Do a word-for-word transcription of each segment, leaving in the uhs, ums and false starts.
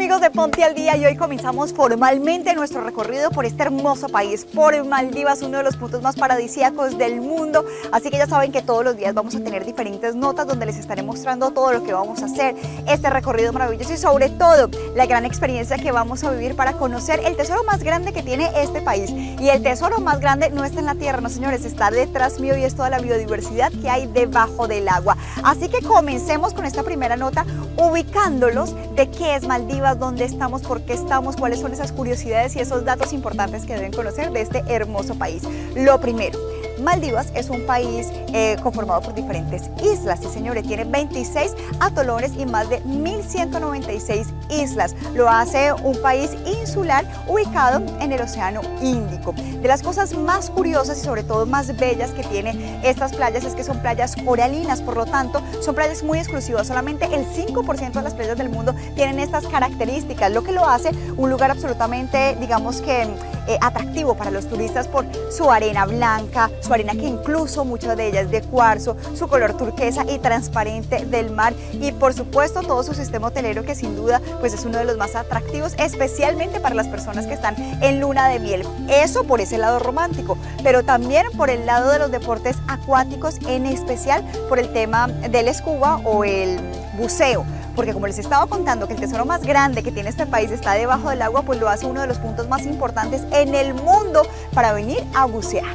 amigos de Ponte al Día, y hoy comenzamos formalmente nuestro recorrido por este hermoso país, por Maldivas, uno de los puntos más paradisíacos del mundo. Así que ya saben que todos los días vamos a tener diferentes notas donde les estaré mostrando todo lo que vamos a hacer, este recorrido maravilloso y sobre todo la gran experiencia que vamos a vivir para conocer el tesoro más grande que tiene este país. Y el tesoro más grande no está en la tierra, no señores, está detrás mío y es toda la biodiversidad que hay debajo del agua. Así que comencemos con esta primera nota ubicándolos de qué es Maldivas, dónde estamos, por qué estamos, cuáles son esas curiosidades y esos datos importantes que deben conocer de este hermoso país. Lo primero, Maldivas es un país eh, conformado por diferentes islas, sí señores, tiene veintiséis atolones y más de mil ciento noventa y seis islas. Lo hace un país insular ubicado en el Océano Índico. De las cosas más curiosas y sobre todo más bellas que tiene estas playas es que son playas coralinas, por lo tanto son playas muy exclusivas. Solamente el cinco por ciento de las playas del mundo tienen estas características, lo que lo hace un lugar absolutamente, digamos que eh, atractivo para los turistas por su arena blanca, su arena que incluso muchas de ellas de cuarzo, su color turquesa y transparente del mar y por supuesto todo su sistema hotelero que sin duda pues es uno de los más atractivos, especialmente para las personas que están en luna de miel. Eso por ese lado romántico, pero también por el lado de los deportes acuáticos, en especial por el tema del scuba o el buceo. Porque como les estaba contando que el tesoro más grande que tiene este país está debajo del agua, pues lo hace uno de los puntos más importantes en el mundo para venir a bucear.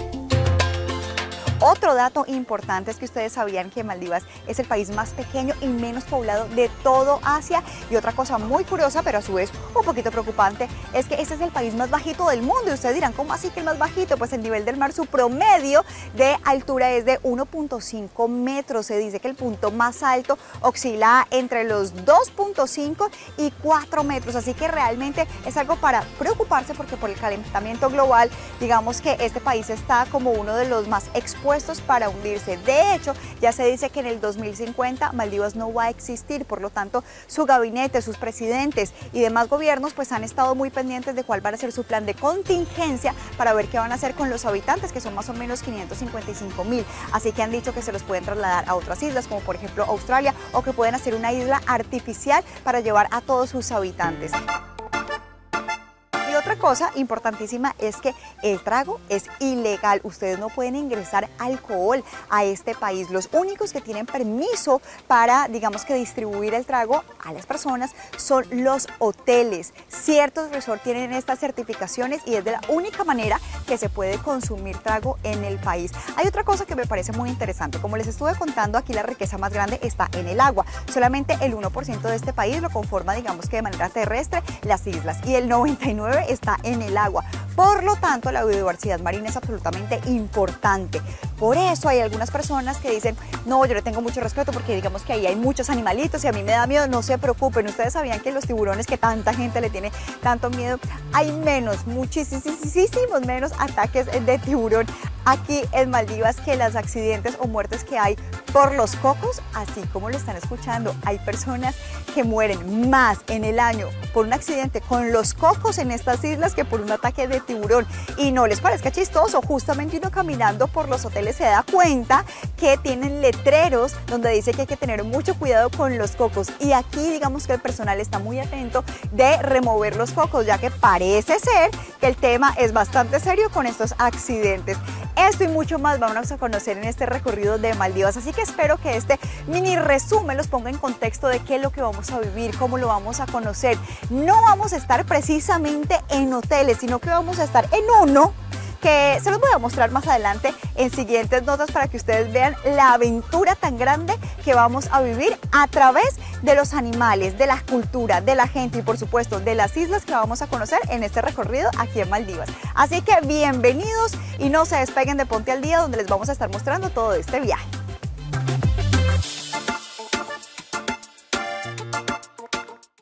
Otro dato importante es que ustedes sabían que Maldivas es el país más pequeño y menos poblado de todo Asia. Y otra cosa muy curiosa, pero a su vez un poquito preocupante, es que este es el país más bajito del mundo. Y ustedes dirán, ¿cómo así que el más bajito? Pues el nivel del mar, su promedio de altura es de uno punto cinco metros. Se dice que el punto más alto oscila entre los dos punto cinco y cuatro metros. Así que realmente es algo para preocuparse porque por el calentamiento global, digamos que este país está como uno de los más expuestos para hundirse. De hecho, ya se dice que en el dos mil cincuenta Maldivas no va a existir, por lo tanto su gabinete, sus presidentes y demás gobiernos pues han estado muy pendientes de cuál va a ser su plan de contingencia para ver qué van a hacer con los habitantes, que son más o menos quinientos cincuenta y cinco mil, así que han dicho que se los pueden trasladar a otras islas como por ejemplo Australia, o que pueden hacer una isla artificial para llevar a todos sus habitantes. Otra cosa importantísima es que el trago es ilegal. Ustedes no pueden ingresar alcohol a este país. Los únicos que tienen permiso para, digamos que distribuir el trago a las personas son los hoteles. Ciertos resorts tienen estas certificaciones y es de la única manera que se puede consumir trago en el país. Hay otra cosa que me parece muy interesante. Como les estuve contando, aquí la riqueza más grande está en el agua. Solamente el uno por ciento de este país lo conforma, digamos que de manera terrestre, las islas, y el noventa y nueve por ciento está en el agua. Por lo tanto, la biodiversidad marina es absolutamente importante. Por eso hay algunas personas que dicen, no, yo le tengo mucho respeto porque digamos que ahí hay muchos animalitos y a mí me da miedo. No se preocupen, ustedes sabían que los tiburones, que tanta gente le tiene tanto miedo, hay menos, muchísimos menos ataques de tiburón aquí en Maldivas que los accidentes o muertes que hay por los cocos. Así como lo están escuchando, hay personas que mueren más en el año por un accidente con los cocos en estas islas que por un ataque de tiburón. Y no les parezca chistoso, justamente uno caminando por los hoteles se da cuenta que tienen letreros donde dice que hay que tener mucho cuidado con los cocos, y aquí digamos que el personal está muy atento de remover los cocos, ya que parece ser que el tema es bastante serio con estos accidentes. Esto y mucho más vamos a conocer en este recorrido de Maldivas, así que espero que este mini resumen los ponga en contexto de qué es lo que vamos a vivir, cómo lo vamos a conocer. No vamos a estar precisamente en hoteles, sino que vamos a estar en uno que se los voy a mostrar más adelante en siguientes notas para que ustedes vean la aventura tan grande que vamos a vivir a través de los animales, de la cultura, de la gente y por supuesto de las islas que vamos a conocer en este recorrido aquí en Maldivas. Así que bienvenidos y no se despeguen de Ponte al Día, donde les vamos a estar mostrando todo este viaje.